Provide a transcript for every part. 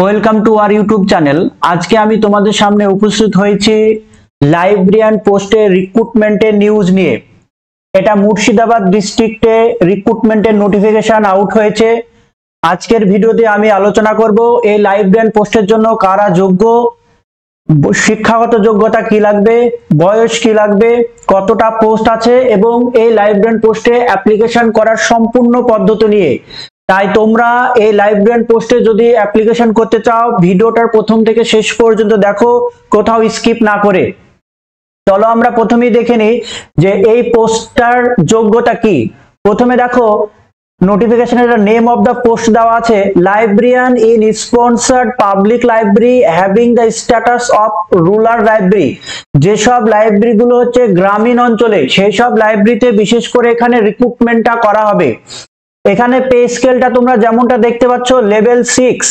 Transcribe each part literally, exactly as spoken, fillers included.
Welcome to our YouTube channel. আজকে আমি তোমাদের সামনে উপস্থিত হয়েছি লাইব্রেরিয়ান পোস্টে রিক্রুটমেন্টের নিউজ নিয়ে। এটা মুর্শিদাবাদ ডিস্ট্রিক্টে রিক্রুটমেন্টের নোটিফিকেশন আউট হয়েছে। আজকের ভিডিওতে আমি আলোচনা করব এই লাইব্রেরিয়ান পোস্টের জন্য কারা যোগ্য, শিক্ষাগত যোগ্যতা কি লাগবে, বয়স কি লাগবে, কতটা পোস্ট আছে এবং এই লাইব্রেরিয়ান পোস্টে অ্যাপ্লিকেশন করার সম্পূর্ণ পদ্ধতি নিয়ে। তাই তোমরা এই লাইব্রেরিয়ান পোস্টে যদি অ্যাপ্লিকেশন করতে চাও ভিডিওটার প্রথম থেকে শেষ পর্যন্ত দেখো, কোথাও স্কিপ না করে। চলো আমরা প্রথমেই দেখে নিই যে এই পোস্টটার যোগ্যতা কি। প্রথমে দেখো নোটিফিকেশনের নেম অফ দ্য পোস্ট দেওয়া আছে, librarian in sponsored public library having the status of rural library. যেসব লাইব্রেরি গুলো হচ্ছে গ্রামীণ অঞ্চলে সেই সব লাইব্রেরিতে বিশেষ করে এখানে রিক্রুটমেন্টটা করা হবে। এখানে পে স্কেলটা তোমরা যেমনটা দেখতে পাচ্ছ লেভেল সিক্স,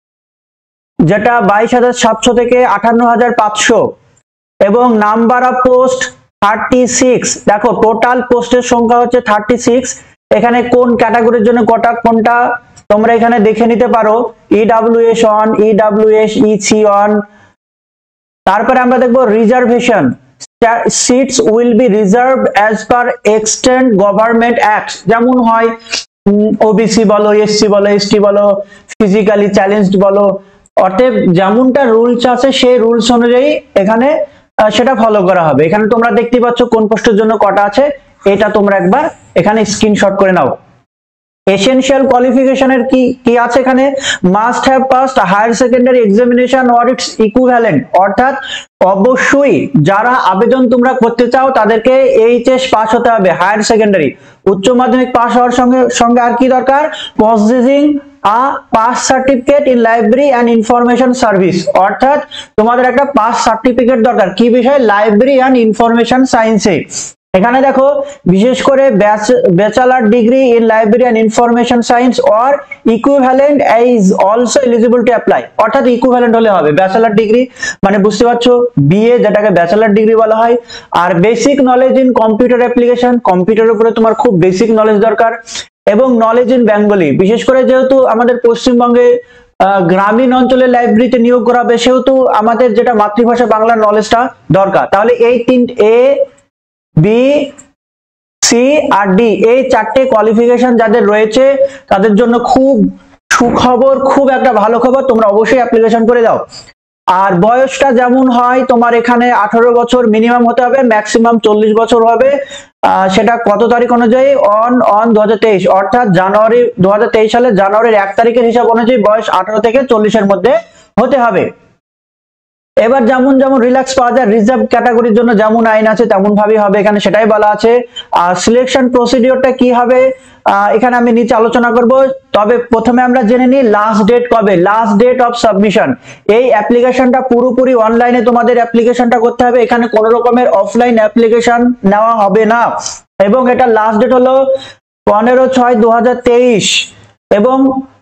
যেটা বাইশ হাজার সাতশো থেকে আটান্ন হাজার পাঁচশো এবং number of post thirty six. দেখো টোটাল পোস্টের সংখ্যা হচ্ছে থার্টি সিক্স। এখানে কোন ক্যাটাগরির জন্য কটা কোনটা তোমরা এখানে দেখে নিতে পারো, EWS one, EWS EC one. তারপরে আমরা দেখবো reservation, seats will be reserved as per extent government act. যেমন হয় ওবিসি বলো, এসসি বলো, এসটি বলো, ফিজিক্যালি চ্যালেঞ্জড বলো, অর্থাৎ যেমনটা রুলস আছে সেই রুলস অনুযায়ী এখানে সেটা ফলো করা হবে। এখানে তোমরা দেখতে পাচ্ছ কোন পোস্টের জন্য কটা আছে, এটা তোমরা একবার এখানে স্ক্রিনশট করে নাও। এসেনশিয়াল কোয়ালিফিকেশনের কি কি আছে এখানে, must have passed higher secondary examination or its equivalent. অর্থাৎ অবশ্যই যারা আবেদন তোমরা করতে চাও তাদেরকে এইচএস পাস হতে হবে, হায়ার সেকেন্ডারি উচ্চ মাধ্যমিক পাস হওয়ার সঙ্গে সঙ্গে আর কি দরকার, possessing a pass certificate in library and information service. অর্থাৎ তোমাদের একটা পাস সার্টিফিকেট দরকার, কি বিষয়, লাইব্রেরি অ্যান্ড ইনফরমেশন সায়েন্সে। এখানে দেখো বিশেষ করে bachelor degree in library and information science or equivalent is also eligible to apply. অর্থাৎ ইকুইভ্যালেন্ট হলে হবে, ব্যাচেলার ডিগ্রি মানে বুঝতে পারছো বিএ যেটাকে ব্যাচেলার ডিগ্রি বলা হয়। আর basic knowledge in computer application, কম্পিউটারের উপরে তোমার খুব বেসিক নলেজ দরকার, এবং নলেজ ইন বেঙ্গলি। বিশেষ করে যেহেতু আমাদের পশ্চিমবঙ্গে গ্রামীণ অঞ্চলে লাইব্রেরিতে নিয়োগ করা হবে সেহেতু আমাদের যেটা মাতৃভাষা বাংলার নলেজটা দরকার। তাহলে এই তিন এ বি সি আর ডি এই চারটে কোয়ালিফিকেশন যাদের রয়েছে তাদের জন্য খুব সুখবর, খুব একটা ভালো খবর, তোমরা অবশ্যই অ্যাপ্লিকেশন করে দাও। আর বয়সটা যেমন হয় তোমার এখানে আঠারো বছর মিনিমাম হতে হবে, ম্যাক্সিমাম চল্লিশ বছর হবে। সেটা কত তারিখ অনুযায়ী, অন অন দু হাজার তেইশ, অর্থাৎ জানুয়ারি দু হাজার তেইশ সালে জানুয়ারির এক তারিখের হিসাব অনুযায়ী বয়স আঠারো থেকে চল্লিশের মধ্যে হতে হবে। এবার যেমন যেমন রিল্যাক্স পাওয়া যায়, রিজার্ভ ক্যাটাগরির জন্য যেমন আইন আছে তেমন ভাবেই হবে, এখানে সেটাই বলা আছে। আর সিলেকশন প্রসিডিওরটা কি হবে এখানে আমি নিচে আলোচনা করব। তবে প্রথমে আমরা জেনে নিই লাস্ট ডেট কবে, লাস্ট ডেট অফ সাবমিশন। এই অ্যাপ্লিকেশনটা পুরোপুরি অনলাইনে তোমাদের অ্যাপ্লিকেশনটা করতে হবে, এখানে কোনো রকমের অফলাইন অ্যাপ্লিকেশন নেওয়া হবে না। এবং এটা লাস্ট ডেট হলো পনেরো ছয় দু হাজার তেইশ। এবং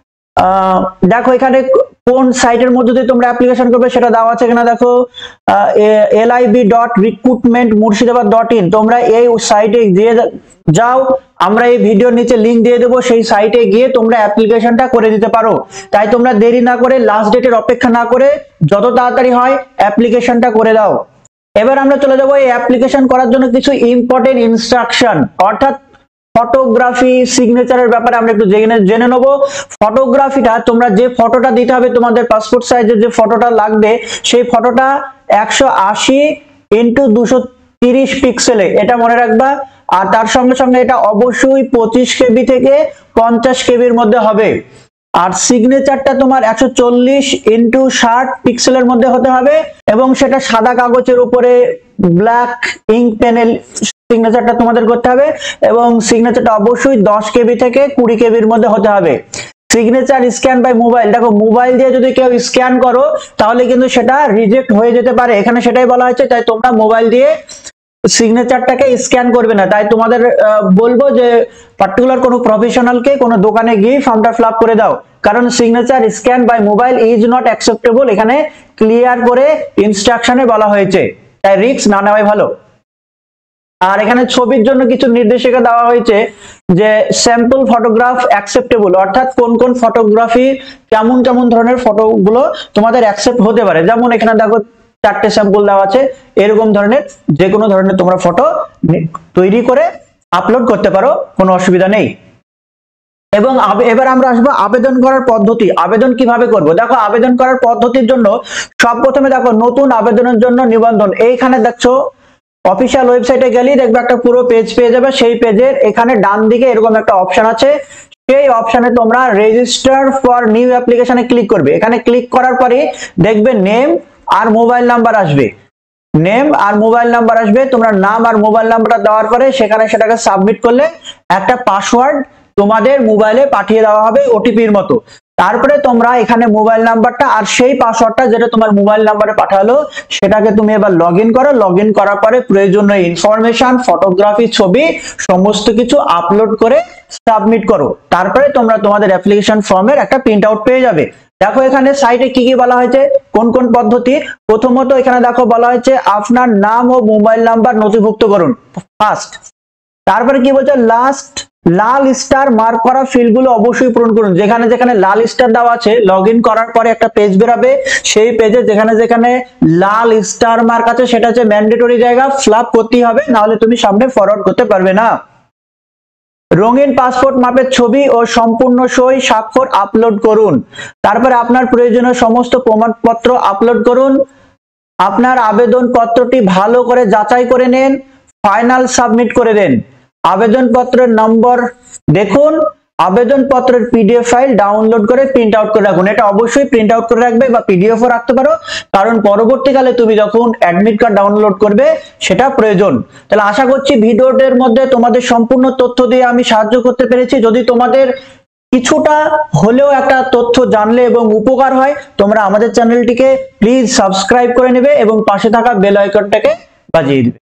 দেখো এখানে কোন সাইটের মধ্যে দিয়ে তোমরা অ্যাপ্লিকেশন করবে সেটা দেওয়া আছে এখানে। দেখো LIB dot recruitment Murshidabad dot in, তোমরা এই সাইটে দিয়ে যাও, আমরা এই ভিডিওর নিচে লিংক দিয়ে দেবো, সেই সাইটে গিয়ে তোমরা অ্যাপ্লিকেশনটা করে দিতে পারো। তাই তোমরা দেরি না করে, লাস্ট ডেটের অপেক্ষা না করে যত তাড়াতাড়ি হয় অ্যাপ্লিকেশনটা করে দাও। এবার আমরা চলে যাবো এই অ্যাপ্লিকেশন করার জন্য কিছু ইম্পর্টেন্ট ইনস্ট্রাকশন, অর্থাৎ ফটোগ্রাফি সিগনেচারের ব্যাপারে আমরা একটু জেনে জেনে নেব। ফটোগ্রাফিটা তোমরা যে ফটোটা দিতে হবে, তোমাদের পাসপোর্ট সাইজের যে ফটোটা লাগবে সেই ফটোটা একশো আশি ইন্টু দুশো তিরিশ পিক্সেলে, এটা মনে রাখবা। আর তার সঙ্গে সঙ্গে এটা অবশ্যই পঁচিশ কেবি থেকে পঞ্চাশ কেবির মধ্যে হবে। আর সিগনেচারটা তোমার একশো চল্লিশ ইন্টু ষাট পিক্সেলের মধ্যে হতে হবে এবং সেটা সাদা কাগজের উপরে ব্ল্যাক ইঙ্ক পেনে সিগনেচারটা তোমাদের করতে হবে এবং সিগনেচারটা অবশ্যই দশ কেবি থেকে কুড়ি কেবির মধ্যে হতে হবে। সিগনেচার স্ক্যান বাই মোবাইল, দেখো মোবাইল দিয়ে যদি কেউ স্ক্যান করো তাহলে কিন্তু সেটা রিজেক্ট হয়ে যেতে পারে, এখানে সেটাই বলা হয়েছে। তাই তোমরা মোবাইল দিয়ে সিগনেচারটাকে স্ক্যান করবে না। তাই তোমাদের বলবো যে পার্টিকুলার কোনো প্রফেশনালকে কোনো দোকানে গিয়ে ফর্মটা ফিল আপ করে দাও, কারণ signature scan by mobile is not acceptable, এখানে ক্লিয়ার করে ইনস্ট্রাকশনে বলা হয়েছে। তাই রিস্ক না নেওয়াই ভালো। আর এখানে ছবির জন্য কিছু নির্দেশিকা দেওয়া হয়েছে যে স্যাম্পল ফটোগ্রাফ অ্যাকসেপ্টেবল, অর্থাৎ কোন কোন ফটোগ্রাফি কেমন কেমন ধরনের ফটোগুলো তোমাদের অ্যাকসেপ্ট হতে পারে। যেমন এখানে দেখো চারটে স্যাম্পল দেওয়া আছে, এরকম ধরনের যে কোনো ধরনের তোমরা ফটো তৈরি করে আপলোড করতে পারো, কোনো অসুবিধা নেই। এবং এবার আমরা আসবো আবেদন করার পদ্ধতি। আবেদন কিভাবে করব? দেখো আবেদন করার পদ্ধতির জন্য সব প্রথমে দেখো নতুন আবেদনের জন্য নিবন্ধন, এইখানে দেখছো অফিসিয়াল ওয়েবসাইটে গেলেই দেখবে একটা পুরো পেজ পেয়ে যাবে। সেই পেজের এখানে ডান দিকে এরকম একটা অপশন আছে, সেই অপশনে তোমরা রেজিস্টার ফর নিউ অ্যাপ্লিকেশনে ক্লিক করবে। এখানে ক্লিক করার পরে দেখবে নেম আর মোবাইল নাম্বার আসবে, নেম আর মোবাইল নাম্বার আসবে। তোমরা নাম আর মোবাইল নাম্বারটা দেওয়ার পরে সেখানে সেটাকে সাবমিট করলে একটা পাসওয়ার্ড তোমাদের মোবাইলে পাঠিয়ে দেওয়া হবে ওটিপির মতো। তারপরে তোমরা এখানে মোবাইল নাম্বারটা আর সেই পাসওয়ার্ডটা যেটা তোমার মোবাইল নাম্বারে পাঠালো সেটাকে তুমি এবার লগ ইন করো। লগ ইন করার পরে প্রয়োজনীয় ইনফরমেশন, ফটোগ্রাফি, ছবি সমস্ত কিছু আপলোড করে সাবমিট করো। তারপরে তোমরা তোমাদের অ্যাপ্লিকেশন ফর্মের একটা প্রিন্ট আউট পেয়ে যাবে। দেখো এখানে সাইটে কি কি বলা হয়েছে, কোন কোন পদ্ধতি। প্রথমত এখানে দেখো বলা হয়েছে আপনার নাম ও মোবাইল নাম্বার নথিভুক্ত করুন ফার্স্ট। তারপরে কি বলছে, লাস্ট লাল স্টার মার্ক করা ফিল্ডগুলো অবশ্যই পূরণ করুন। যেখানে যেখানে লাল স্টার দেওয়া আছে লগ ইন করার পরে একটা পেজ বেরাবে, সেই পেজে যেখানে যেখানে লাল স্টার মার্ক আছে সেটা হচ্ছে ম্যান্ডেটরি জায়গা, ফ্লাপ করতেই হবে, না হলে তুমি সামনে ফরওয়ার্ড করতে পারবে না। রঙিন পাসপোর্ট মাপের ছবি ও সম্পূর্ণ সই স্বাক্ষর আপলোড করুন। তারপরে আপনার প্রয়োজনীয় সমস্ত প্রমাণপত্র আপলোড করুন। আপনার আবেদন পত্রটি ভালো করে যাচাই করে নেন, ফাইনাল সাবমিট করে দেন। আবেদনপত্রের নম্বর দেখুন, আবেদনপত্রের পিডিএফ ফাইল ডাউনলোড করে প্রিন্ট আউট করে রাখুন। এটা অবশ্যই প্রিন্ট আউট করে রাখবে বা পিডিএফও রাখতে পারো, কারণ পরবর্তীকালে তুমি যখন অ্যাডমিট কার্ড ডাউনলোড করবে সেটা প্রয়োজন। তাহলে আশা করছি ভিডিওটির মধ্যে তোমাদের সম্পূর্ণ তথ্য দিয়ে আমি সাহায্য করতে পেরেছি। যদি তোমাদের কিছুটা হলেও একটা তথ্য জানলে এবং উপকার হয়, তোমরা আমাদের চ্যানেলটিকে প্লিজ সাবস্ক্রাইব করে নেবে এবং পাশে থাকা বেল আইকনটাকে বাজিয়ে দিবে।